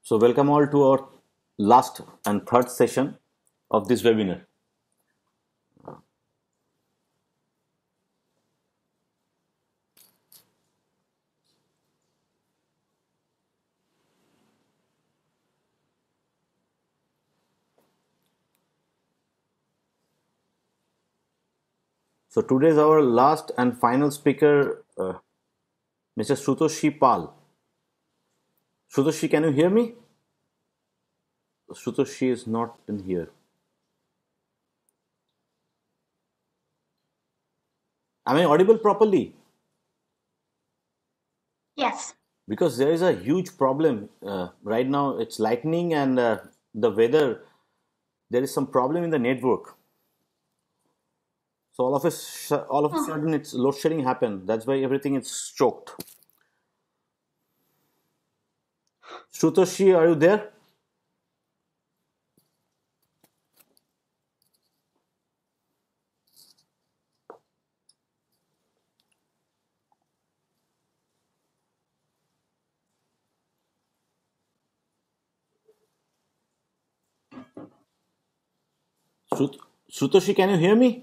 So welcome all to our last and third session of this webinar. So today is our last and final speaker, Mr. Shutoshi Pal. Shutoshi, can you hear me? Shutoshi is not in here. Am I audible properly? Yes. Because there is a huge problem right now. It's lightning and the weather. There is some problem in the network. So all of a sudden, it's load shedding happened. That's why everything is choked. Shutoshi, are you there? Shutoshi, can you hear me?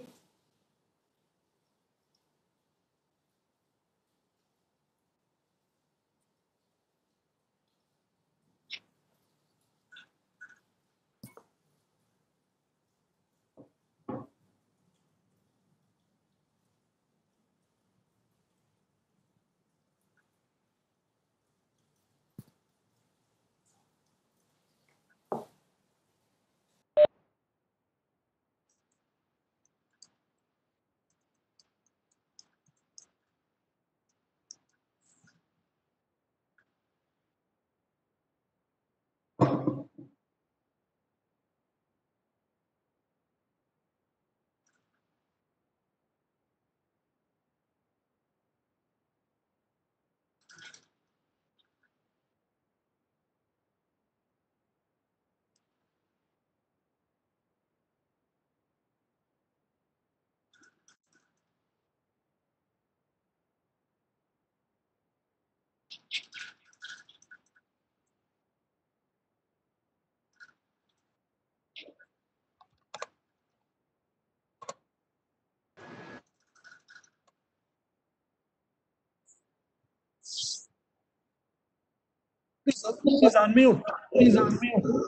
Please unmute. Please unmute.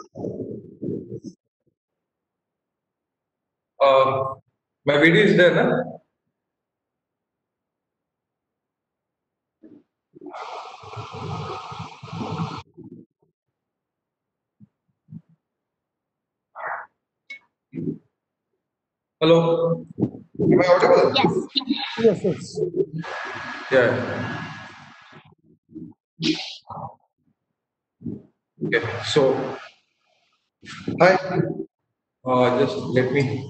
Uh, my video is there, na? Hello. Am I audible? Yes. Yes. Yeah. Okay. So, hi. Just let me.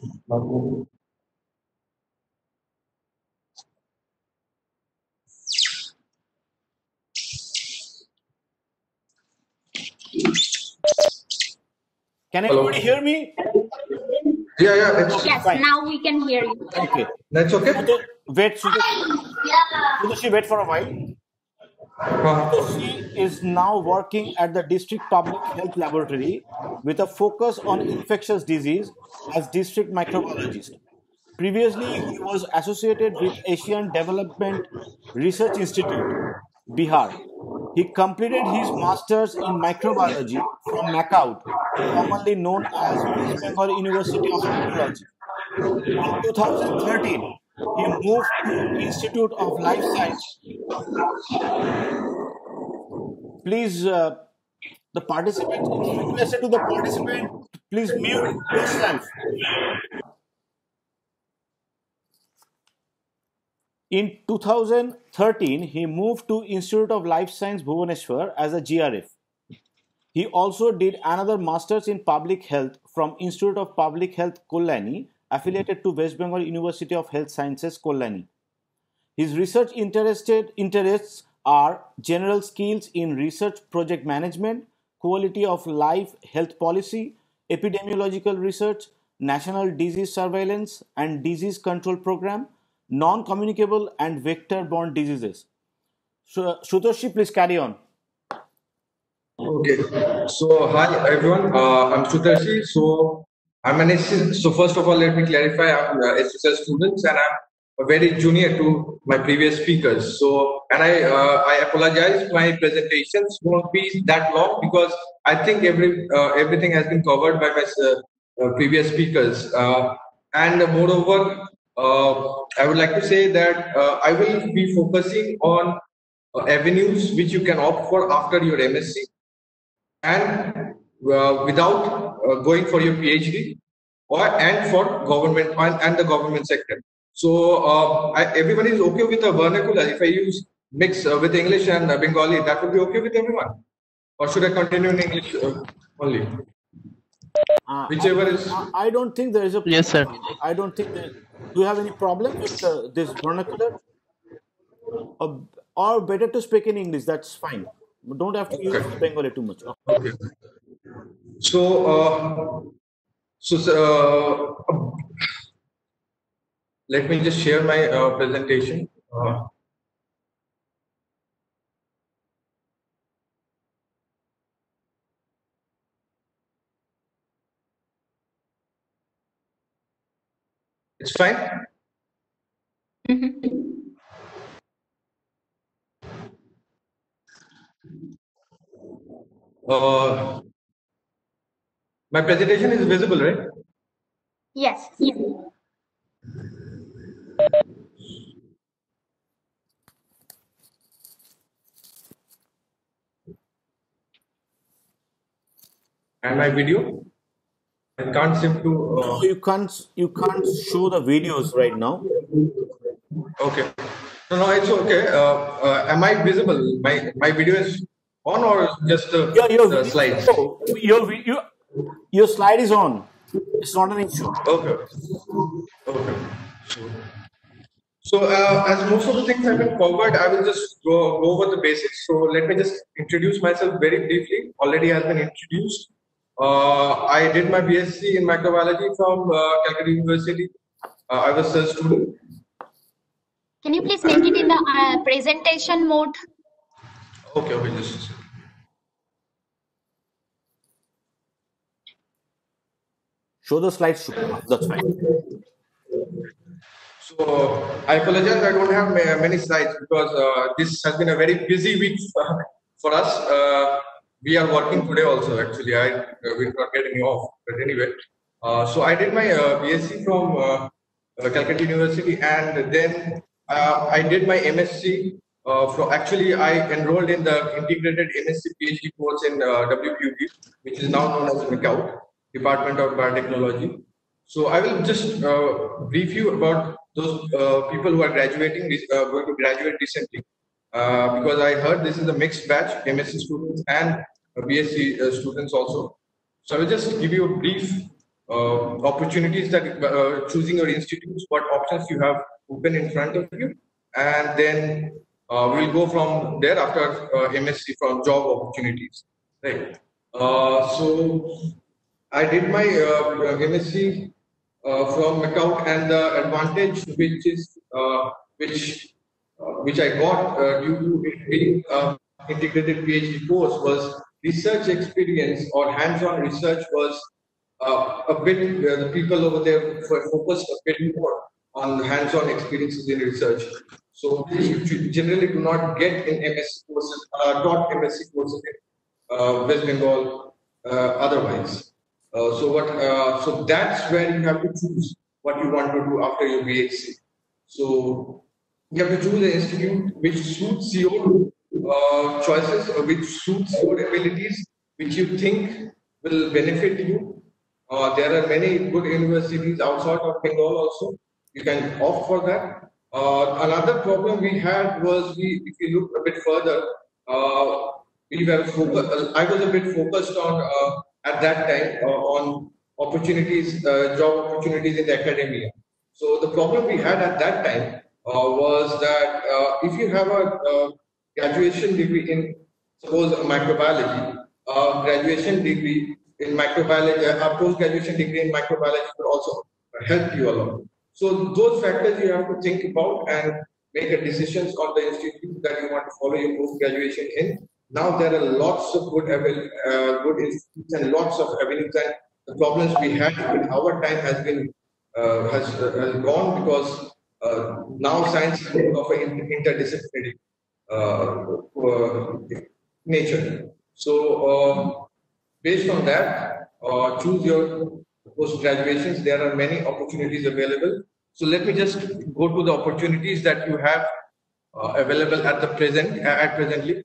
Can Hello. everybody hear me? Yeah. That's Yes. Fine. Now we can hear you. Okay. that's okay. Wait, Shutoshi, wait for a while. Shutoshi is now working at the District Public Health Laboratory with a focus on infectious disease as district microbiologist. Previously, he was associated with Asian Development Research Institute, Bihar. He completed his master's in microbiology from MACAUT, commonly known as West Bengal University of Technology. In 2013, he moved to Institute of Life Science. Please, the participants, it's requested to the participant, please mute yourself. In 2013, he moved to Institute of Life Science Bhubaneswar as a GRF. He also did another master's in public health from Institute of Public Health Kollani, affiliated to West Bengal University of Health Sciences Kollani. His research interests are general skills in research project management, quality of life health policy, epidemiological research, national disease surveillance and disease control program, non-communicable and vector-borne diseases. So, Shutoshi, please carry on. Okay. So hi everyone. I'm Sudarshi. So I'm an SSL. So first of all, let me clarify. I'm SSL student and I'm a very junior to my previous speakers. So and I apologize. My presentations won't be that long because I think everything has been covered by my previous speakers. And moreover, I would like to say that I will be focusing on avenues which you can opt for after your MSc and without going for your PhD or and for government and the government sector. So everyone is okay with the vernacular. If I use mix with English and Bengali, that would be okay with everyone. Or should I continue in English only? Uh, Whichever is. I don't think there is a. Yes, sir. I don't think that. Do you have any problem with this vernacular? Or better to speak in English? That's fine. Don't have to use Okay. Bengali too much. Okay. So, let me just share my presentation. It's fine. Uh, my presentation is visible, right? Yes. And my video? I can't seem to. No, you can't. You can't show the videos right now. Okay. No, it's okay. Am I visible? My video is on or just Your the video, slides? your slide is on. It's not an issue. Okay. Okay. So, as most of the things have been covered, I will just go over the basics. So, let me just introduce myself very briefly. Already has been introduced. I did my BSc in microbiology from Calcutta University. I was a student. Can you please make it in the presentation mode? Okay, just a second. Show the slides. That's fine. So I apologize. I don't have many slides because this has been a very busy week for us. We are working today also. Actually, we're not getting off. But anyway, so I did my BSc from Calcutta University, and then I did my MSc. From actually, I enrolled in the integrated MSc PhD course in WQB, which is now known as MICAUT, Department of Biotechnology. So I will just brief you about those people who are graduating, going to graduate recently, because I heard this is a mixed batch, MSc students and BSc students also. So I will just give you a brief opportunities that choosing your institutes, what options you have open in front of you, and then we'll go from there after MSc from job opportunities. Right. So I did my MSc from MICAUT, and the advantage which I got due to it being integrated PhD course was research experience or hands-on research was a bit the people over there focused a bit more on hands-on experiences in research. So you generally do not get in MSc courses, taught MSc courses in West Bengal otherwise. So that's where you have to choose what you want to do after your BHC. So you have to choose an institute which suits your choices, or which suits your abilities, which you think will benefit you. There are many good universities outside of Bengal also. You can opt for that. Another problem we had was if you look a bit further, I was a bit focused on at that time on opportunities, job opportunities in the academia. So the problem we had at that time was that if you have a graduation degree in, suppose, microbiology, graduation degree in microbiology, a post-graduation degree in microbiology will also help you a lot. So those factors you have to think about and make a decisions on the institute that you want to follow your post-graduation in, Now there are lots of good institutes and lots of avenues, and the problems we had in our time has gone because now science is more of an interdisciplinary nature. So based on that, choose your post graduations. There are many opportunities available. So let me just go to the opportunities that you have available at the presently.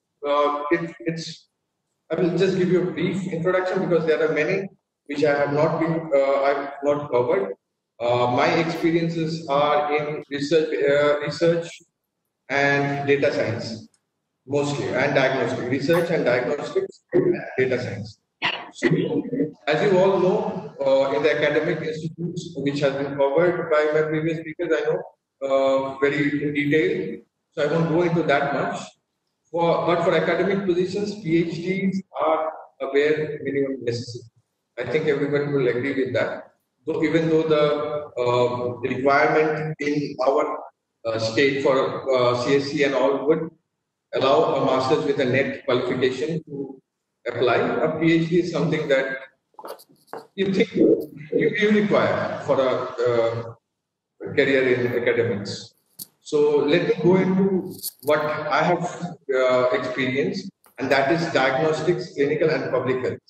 I will just give you a brief introduction because there are many which I've not covered. My experiences are in research and data science mostly, and diagnostic research and diagnostics and data science. So, as you all know, in the academic institutes, which has been covered by my previous speakers, I know very in detail. So I won't go into that much. But for academic positions, PhDs are a bare minimum necessity. I think everyone will agree with that. So even though the requirement in our state for CSC and all would allow a master's with a net qualification to apply, a PhD is something that you think you require for a career in academics. So let me go into what I have experienced, and that is diagnostics, clinical, and public health.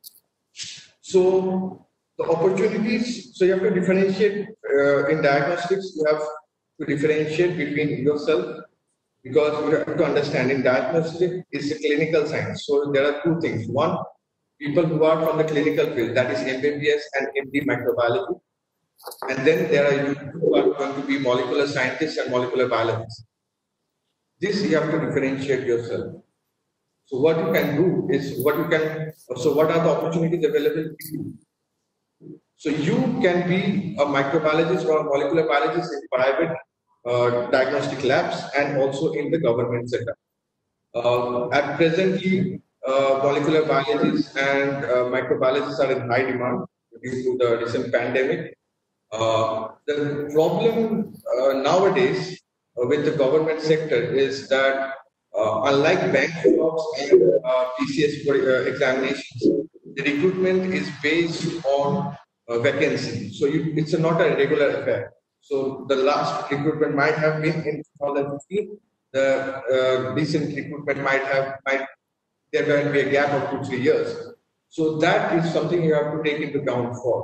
So the opportunities, so you have to differentiate in diagnostics, you have to differentiate between yourself, because you have to understand in diagnostics is a clinical science. So there are two things. One, people who are from the clinical field, that is MBBS and MD microbiology. And then there are you who are going to be molecular scientists and molecular biologists. This you have to differentiate yourself. So what you can do is what are the opportunities available to you? So you can be a microbiologist or a molecular biologist in private diagnostic labs and also in the government sector. At presently, molecular biologists and microbiologists are in high demand due to the recent pandemic. The problem nowadays with the government sector is that unlike bank jobs and PCS examinations, the recruitment is based on vacancy. So it's not a regular affair. So the last recruitment might have been in 2015. The recent recruitment there might be a gap of 2-3 years. So that is something you have to take into account for.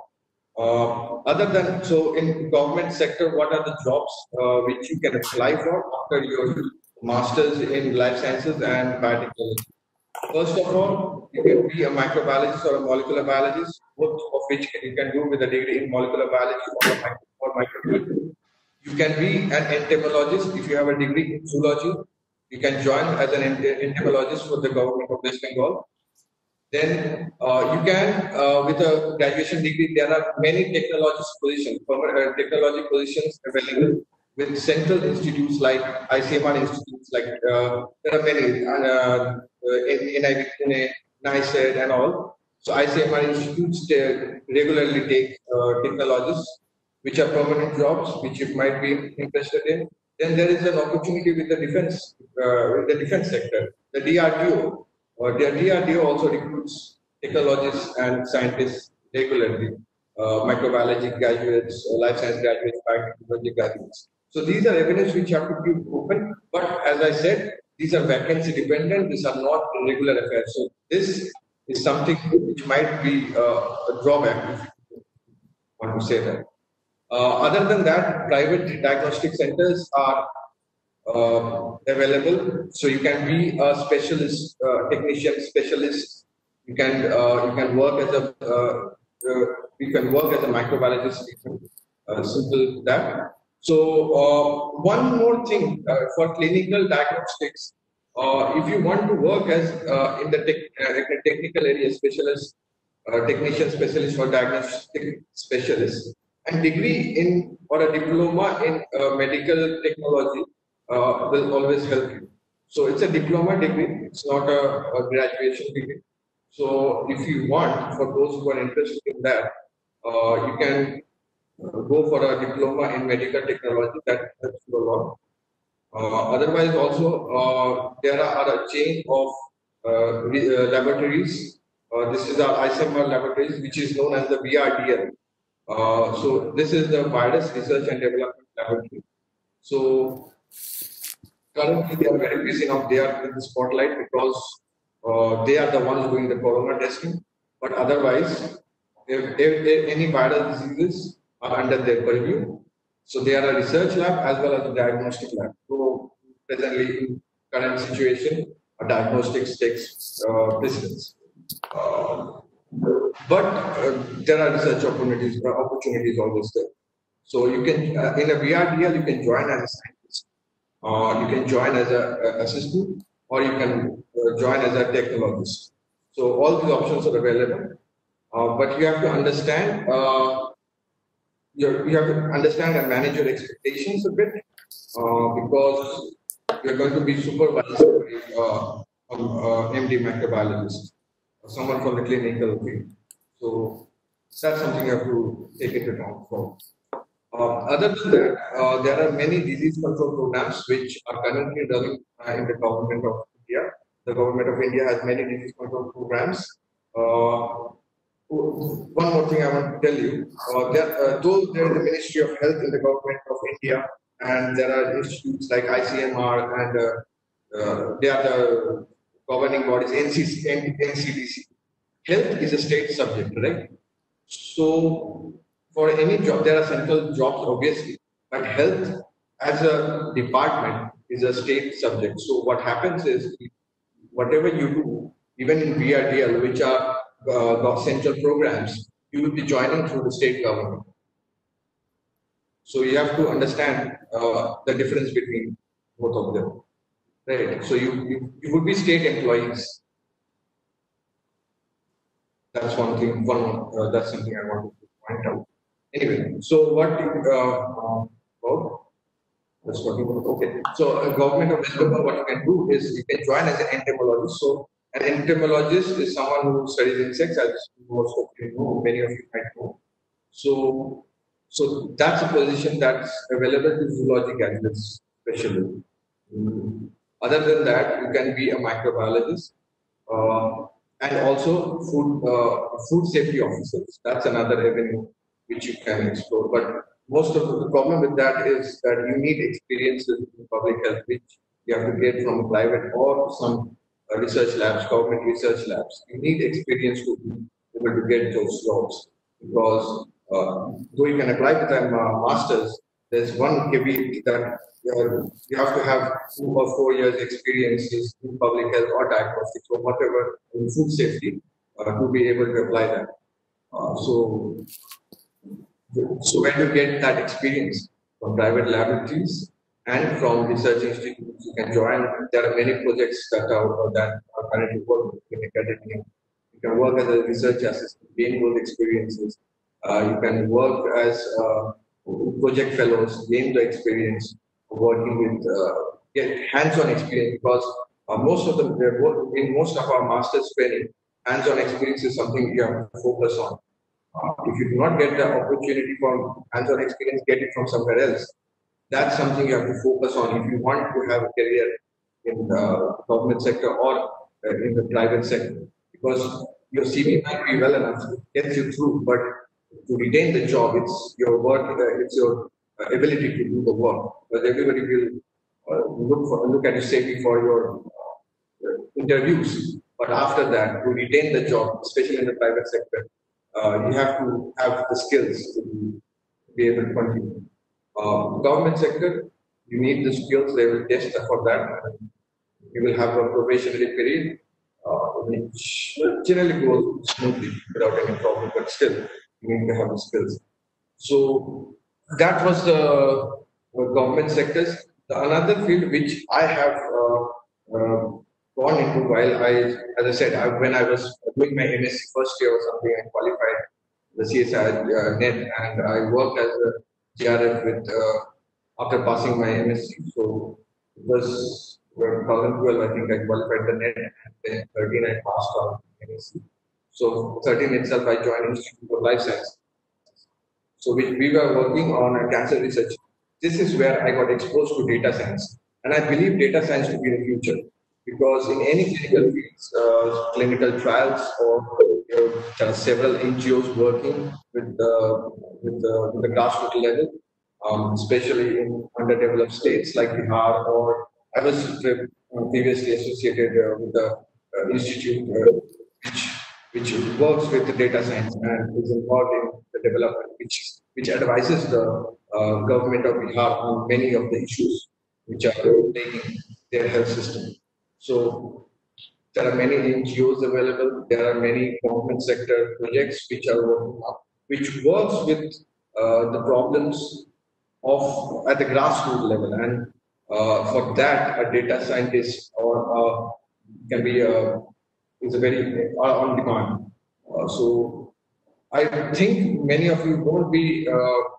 So in government sector, what are the jobs which you can apply for after your masters in life sciences and biotechnology? First of all, you can be a microbiologist or a molecular biologist, both of which you can do with a degree in molecular biology or microbiology. You can be an entomologist if you have a degree in zoology. You can join as an entomologist for the government of West Bengal. Then you can, with a graduation degree, there are many technology positions available with central institutes like ICMR institutes, like there are many, NIV, NICED and all. So ICMR institutes regularly take technologists, which are permanent jobs, which you might be interested in. Then there is an opportunity with the defense sector, the DRDO. The DRDO also recruits technologists and scientists regularly, microbiology graduates, life science graduates, biotechnology graduates. So these are avenues which have to be open. But as I said, these are vacancy dependent. These are not regular affairs. So this is something which might be a drawback, if you want to say that. Other than that, private diagnostic centers are available. So you can be a specialist, technician specialist. You can work as a microbiologist. Simple that. So one more thing for clinical diagnostics, if you want to work as in the technical area, specialist, technician specialist or diagnostic specialist, and degree in or a diploma in medical technology will always help you. So it's a diploma degree, it's not a graduation degree. So if you want, for those who are interested in that, you can go for a diploma in medical technology. That helps you a lot. Otherwise, also there are a chain of laboratories. This is our ICMR laboratories, which is known as the VRDL. So this is the Virus Research and Development Laboratory. So currently they are very busy now. They are in the spotlight because they are the ones doing the corona testing. But otherwise, if any viral diseases are under their purview, so they are a research lab as well as a diagnostic lab. So presently, in current situation, a diagnostics takes precedence. But there are research opportunities always there. So you can in a VRDL you can join as a scientist, you can join as a assistant, or you can join as a technologist. So all these options are available, but you have to understand. You have to understand and manage your expectations a bit, because you're going to be supervised by MD microbiologist, someone from the clinical field. So that's something you have to take into account for. Other than that, there are many disease control programs which are currently running in the government of India. The government of India has many disease control programs. One more thing I want to tell you, though there is the Ministry of Health in the government of India, and there are institutes like ICMR, and they are the governing bodies, NCDC. Health is a state subject, right? So for any job, there are central jobs, obviously, but health as a department is a state subject. So what happens is, whatever you do, even in VRDL, which are central programs, you will be joining through the state government. So you have to understand the difference between both of them, right? So you would be state employees. That's one thing. That's something I wanted to point out. Anyway, so what about? That's what you want. Okay. So government of West Bengal, what you can do is you can join as an entomologist. So an entomologist is someone who studies insects, as most of you know, many of you might know. So that's a position that's available to zoology graduates, especially. Other than that, you can be a microbiologist, and also food safety officers. That's another avenue which you can explore. But most of the problem with that is that you need experiences in public health, which you have to get from private or some research labs, government research labs. You need experience to be able to get those jobs, because though you can apply to them masters, there's one caveat that you have to have 2 or 4 years experiences in public health or diagnostics or whatever in food safety to be able to apply that. So when you get that experience from private laboratories and from research institutes, you can join. There are many projects that are currently working in academia. You can work as a research assistant, gain those experiences. You can work as project fellows, gain the experience of working with, get hands-on experience, because most of them, in most of our master's training, hands-on experience is something you have to focus on. If you do not get the opportunity for hands-on experience, get it from somewhere else. That's something you have to focus on if you want to have a career in the government sector or in the private sector, because your CV might be well enough to get you through, but to retain the job, it's your work, it's your ability to do the work. Because everybody will look at your CV for your interviews, but after that, to retain the job, especially in the private sector, you have to have the skills to be able to continue. Government sector, you need the skills. They will test for that. You will have a probationary period, which generally goes smoothly without any problem. But still, you need to have the skills. So that was the government sectors. Another field which I have gone into while as I said, when I was doing my MSc first year or something, I qualified the CSI net, and I worked as a GRF with after passing my MSc. So it was 2012, I think I qualified the net, and then 13 I passed on MSc. So 13 itself, I joined Institute of Life Science. So we were working on a cancer research. This is where I got exposed to data science, and I believe data science to be the future. because in any clinical fields, clinical trials, or there are several NGOs working with the grassroots level, especially in underdeveloped states like Bihar, or I was previously associated with the institute which which works with the data science and is involved in the development, which advises the government of Bihar on many of the issues which are plaguing their health system. So there are many NGOs available. There are many government sector projects which are working up, which works with the problems of at the grassroots level, and for that, a data scientist or can be is a very on demand. So I think many of you won't be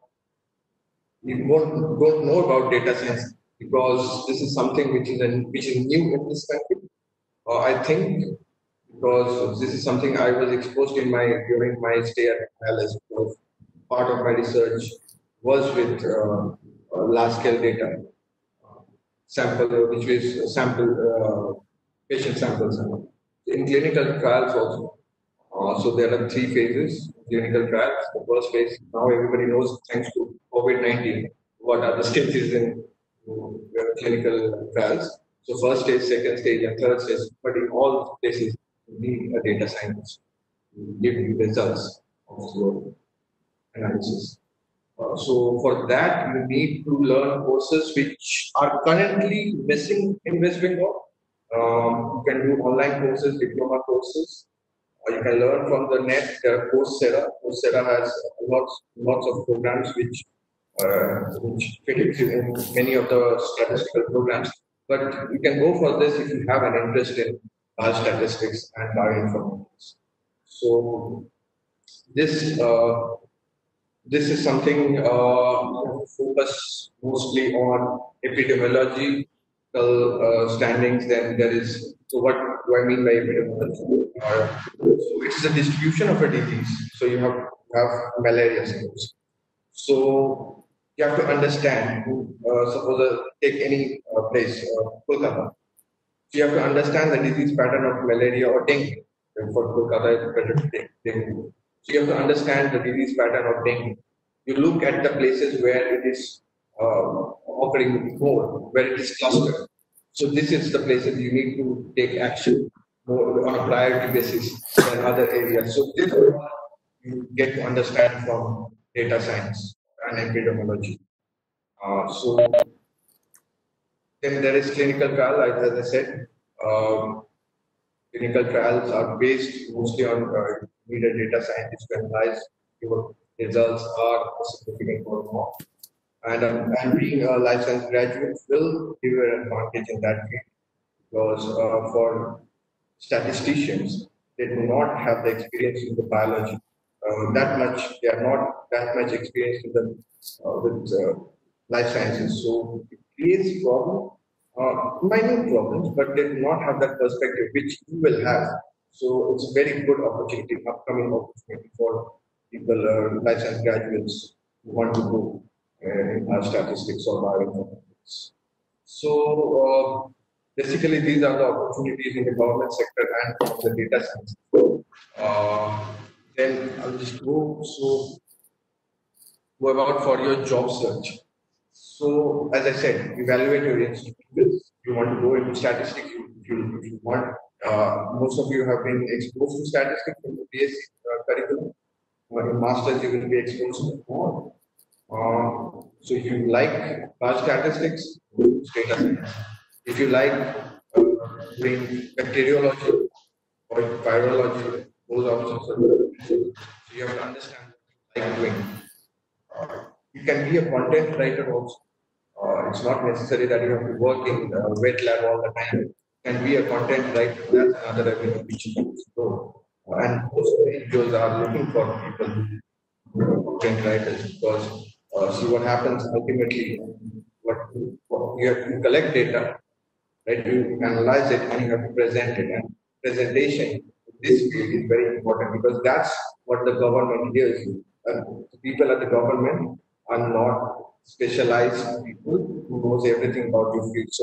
don't know about data science because this is something which is new in this country. I think because this is something I was exposed in my during my stay at Alice. Because part of my research was with large scale data sample, which was sample patient samples in clinical trials also. So there are three phases clinical trials. The first phase, now everybody knows thanks to COVID-19 what are the stages in clinical trials. So first stage, second stage, and third stage. But in all cases, you need a data scientist to give you results of your analysis. So for that, you need to learn courses which are currently missing in West Bengal. You can do online courses, diploma courses. You can learn from the net. Coursera. Coursera has lots of programs which fit in many of the statistical programs. But you can go for this if you have an interest in biostatistics and bioinformatics. So this this is something focus mostly on epidemiological standings. Then there is, so what do I mean by epidemiology? So it is a distribution of a disease. So you have malaria symptoms. So you have to understand. Suppose take any place, Kolkata. So you have to understand the disease pattern of malaria or dengue. For Kolkata, it's better to take dengue. So you have to understand the disease pattern of dengue. You look at the places where it is occurring more, where it is clustered. So this is the places you need to take action more on a priority basis than other areas. So this is what you get to understand from data science and epidemiology. So then there is clinical trial, as I said. Clinical trials are based mostly on need a data scientist to analyze your results are significant or not. And being a life science graduate will give you an advantage in that field because for statisticians, they do not have the experience in the biology that much. They are not that much experienced in the with life sciences. So it creates problem. Minor problems, but they do not have that perspective which you will have. So it's a very good opportunity, upcoming opportunity for people, life science graduates who want to go in statistics or bioinformatics. So basically, these are the opportunities in the government sector and from the data science. Then I'll just go about for your job search. So, as I said, evaluate your institutes. You want to go into statistics, if you want. Most of you have been exposed to statistics in the BSc curriculum. In masters, you will be exposed to more. So, if you like biostatistics, data science. If you like doing bacteriology or virology, those options are good. So, you have to understand what you like doing. You can be a content writer also. It's not necessary that you have to work in wet lab all the time. You can be a content writer. That's another avenue which you can explore. And most of the NGOs are looking for people, content writers, because see what happens ultimately. You collect data, right? You analyze it and you have to present it. And presentation in this field is very important because that's what the government hears you. The people at the government are not specialized people who knows everything about your field. So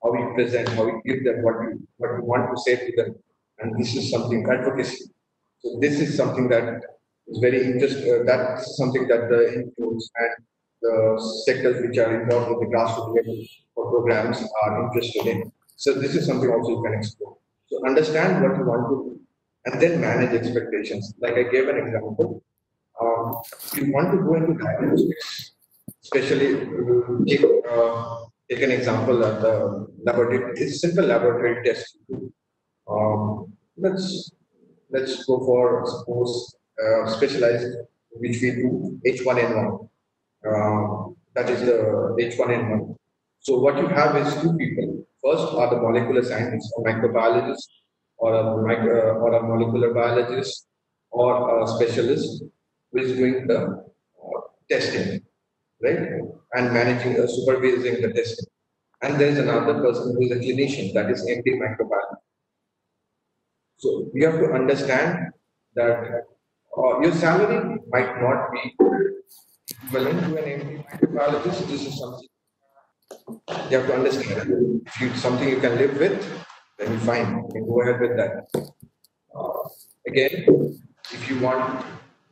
how we present, how we give them what we want to say to them, and this is something advocacy. So this is something that is very interesting. That's something that the NGOs and the sectors which are involved with the grassroots level for programs are interested in. So this is something also you can explore. So understand what you want to do and then manage expectations. Like I gave an example. If you want to go into diagnostics, especially take an example of the laboratory. It's simple laboratory test. Um, let's let's go for suppose specialized which we do H1N1. That is the H1N1. So what you have is two people. First are the molecular scientists or microbiologist or a molecular biologist or a specialist who is doing the testing, right? And managing, supervising the testing. And there is another person who is a clinician, that is MD microbiologist. So we have to understand that your salary might not be equivalent to an MD microbiologist. This is something you have to understand. If it's something you can live with, then fine, you can go ahead with that. Again, if you want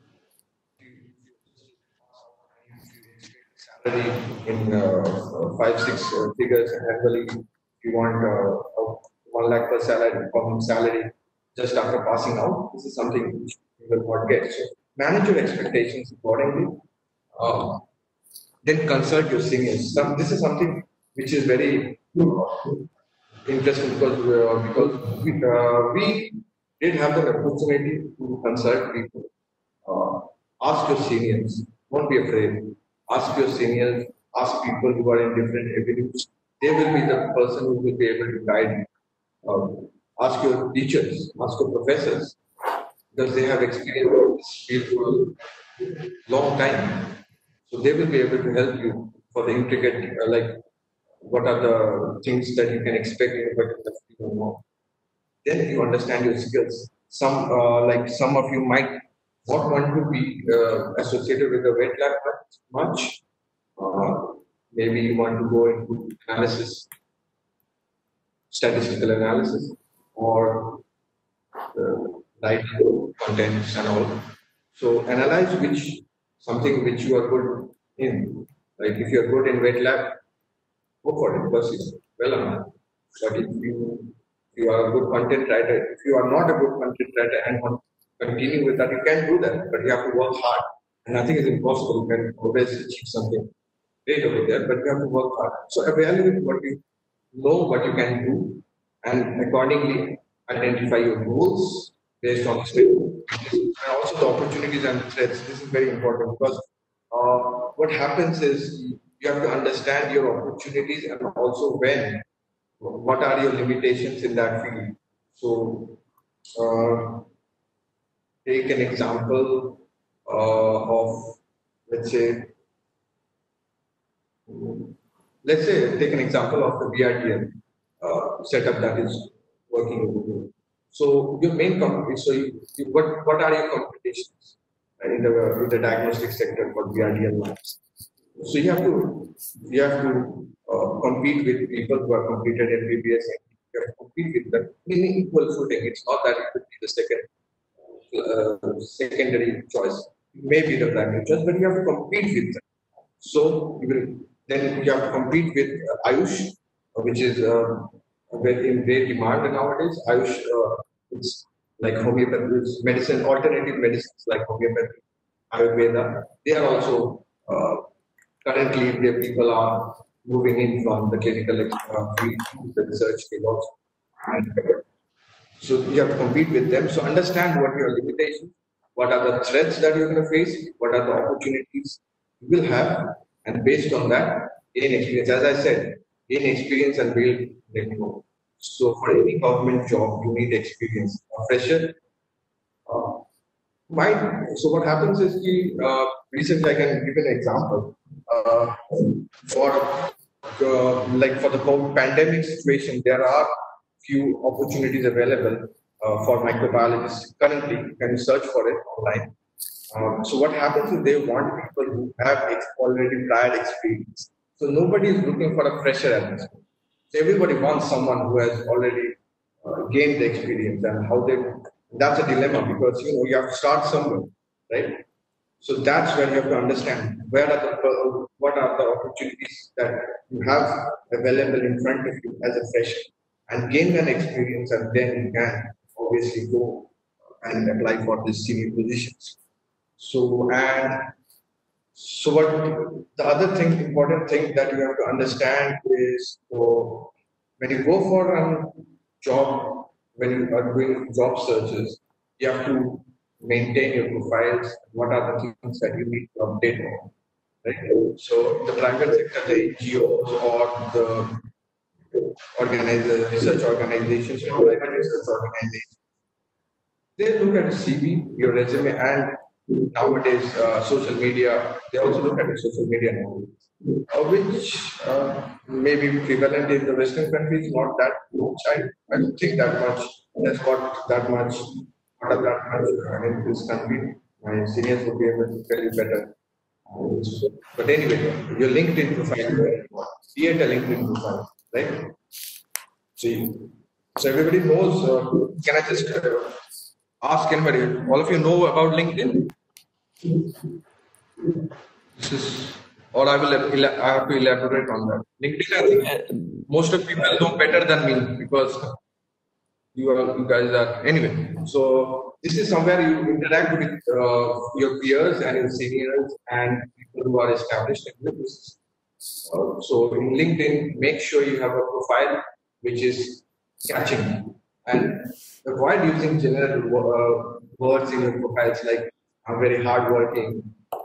salary in 5-6 figures annually, if you want 1 lakh per salary just after passing out, this is something which you will not get. So manage your expectations accordingly. Then consult your seniors. This is something which is very interesting because we did have the opportunity to consult people. Ask your seniors. Don't be afraid. Ask your seniors. Ask people who are in different avenues. They will be the person who will be able to guide you. Ask your teachers. Ask your professors because they have experience in this field for a long time. So they will be able to help you for the intricate, like what are the things that you can expect in a particular field. Then you understand your skills. Some of you might not want to be associated with the wet lab much. Maybe you want to go into analysis, statistical analysis, or writing contents and all. So analyze something which you are good in. Like if you are good in wet lab, go for it because it's well enough. But if you are a good content writer, if you are not a good content writer and want to continue with that, you can do that, but you have to work hard. And nothing is impossible. You can always achieve something great over there, but you have to work hard. So evaluate what you know, what you can do, and accordingly identify your goals based on the statement. And also the opportunities and the threats. This is very important because what happens is you have to understand your opportunities and also what are your limitations in that field. So take an example of, let's say, take an example of the BRTL setup that is working over here. So your main company, what are your competitions in the diagnostic sector for BRTL labs? So you have to compete with people who are competed in BBS. You have to compete with them in equal footing. It's not that it could be the secondary choice. It may be the primary choice, but you have to compete with them. So then you have to compete with Ayush, which is in great demand nowadays. Ayush, it's like homeopathy, medicine, alternative medicines like homeopathy, Ayurveda. They are also currently the people are moving in from the clinical field to the research field also. And so you have to compete with them. So understand what your limitations, what are the threats that you're going to face, what are the opportunities you will have, and based on that, gain experience. As I said, gain experience and build network. So for any government job, you need experience. A fresher so what happens is recently I can give an example for the COVID pandemic situation. There are few opportunities available for microbiologists currently. You can search for it online. So what happens is they want people who have already prior experience. So nobody is looking for a fresher at this point. So everybody wants someone who has already gained the experience, and how they. That's a dilemma because you have to start somewhere, right? So that's where you have to understand what are the opportunities that you have available in front of you as a fresher, and gain an experience, and then you can obviously go and apply for the senior positions. So what the other thing, important thing that you have to understand is, when you go for a job, when you are doing job searches, you have to maintain your profiles. What are the things that you need to update on, right? So the private sector, the NGOs or the research organizations or private research organizations, they look at a CV, your resume, and nowadays social media. They also look at the social media now, which may be prevalent in the Western countries, not that much. I don't think that much. That's got that much, not that much in this country. My seniors would be able to tell you better. But anyway, your LinkedIn profile, create a LinkedIn profile, right? So everybody knows. Can I just ask anybody? All of you know about LinkedIn? This is, or I have to elaborate on that. LinkedIn, I think most of people know better than me because you guys are anyway. So this is somewhere you interact with your peers and your seniors and people who are established in the business. So in LinkedIn, make sure you have a profile which is catching, and avoid using general words in your profiles like "I'm very hardworking,"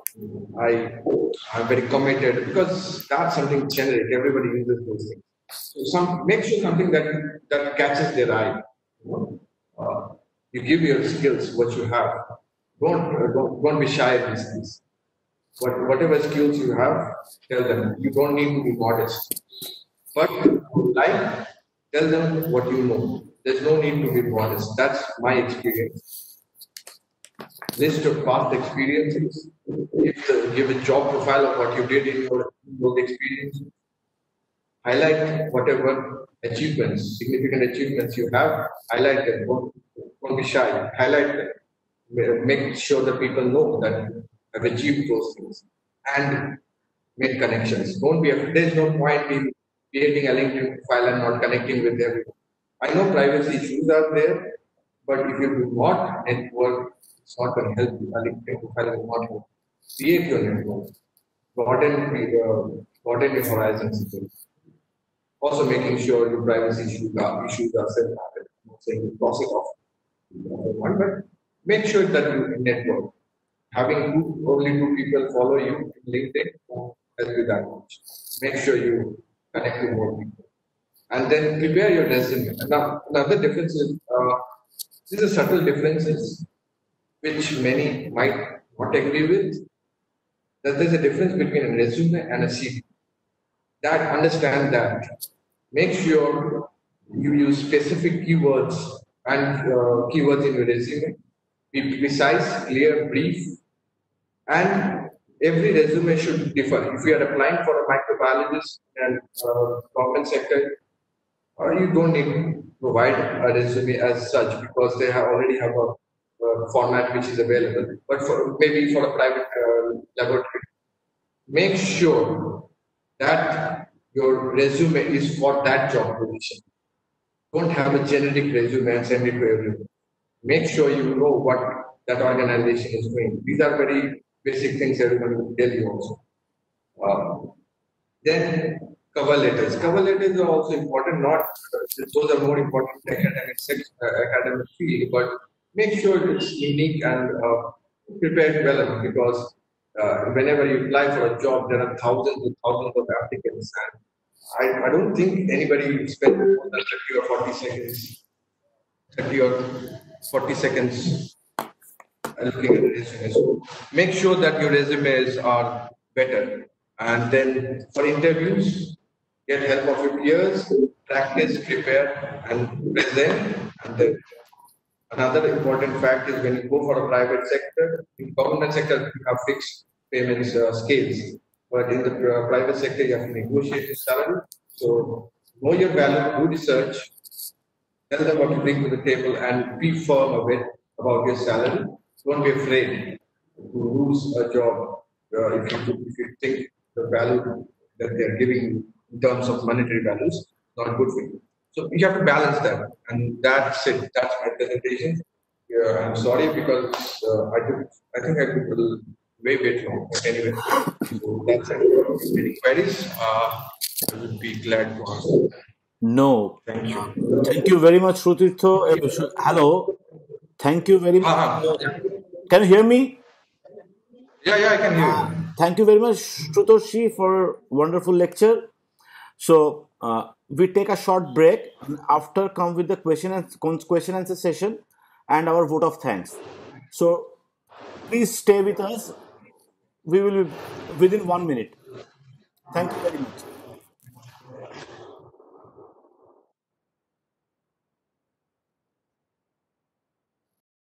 I'm very committed, because that's something generic. Everybody uses those things. So make sure something that catches their eye. You give your skills, what you have. Don't be shy of these things. Whatever skills you have, tell them. You don't need to be modest. But tell them what you know. There's no need to be modest. That's my experience. List of past experiences. Give a job profile of what you did in your experience. Highlight whatever achievements, significant achievements you have. Highlight them. Don't be shy. Highlight them. Make sure that people know that have achieved those things and make connections. Don't be afraid. There's no point in creating a LinkedIn profile and not connecting with everyone. I know privacy issues are there, but if you do not network, it's not going to help you. A LinkedIn profile will not help. Create your network. Broaden your horizons. Also making sure your privacy issues are self-started. I'm not saying you cross it off. But make sure that you network. Having only 2 people follow you in LinkedIn won't help you that much. Make sure you connect with more people. And then prepare your resume. Now, another difference is, these are subtle differences which many might not agree with. That there's a difference between a resume and a CV. Understand that. Make sure you use specific keywords and keywords in your resume. Be precise, clear, brief, and every resume should differ. If you are applying for a microbiologist and government sector, you don't need to provide a resume as such, because they already have a format which is available. But maybe for a private laboratory, make sure that your resume is for that job position. Don't have a generic resume and send it to everyone. Make sure you know what that organization is doing. These are very basic things everyone will tell you also. Then cover letters. Cover letters are also important. Those are more important in academic field, but make sure it's unique and prepared well enough, because whenever you apply for a job, there are thousands and thousands of applicants, and I don't think anybody will spend more than 30 or 40 seconds, 30 or 40 seconds looking at the resume. So make sure that your resumes are better, and then for interviews, get help of your peers, practice, prepare, and present. And then another important fact is, when you go for a private sector, in government sector you have fixed payments scales, but in the private sector you have to negotiate the salary. So know your value, do research, tell them what you bring to the table, and be firm a bit about your salary. Don't be afraid to lose a job if you think the value that they're giving you in terms of monetary values is not good for you. So you have to balance that, and that's it. That's my presentation. Yeah, I'm sorry because I think I took way too long. But anyway, so that's it. Any queries? I would be glad to answer. No. Thank you. Thank you very much, Shrutirtho. Hello. Thank you very much. Can you hear me? Yeah, I can hear you. Thank you very much, Shrutoshi, for wonderful lecture. So we take a short break, and after come with the question answer session and our vote of thanks. So please stay with us. We will be within 1 minute. Thank you very much.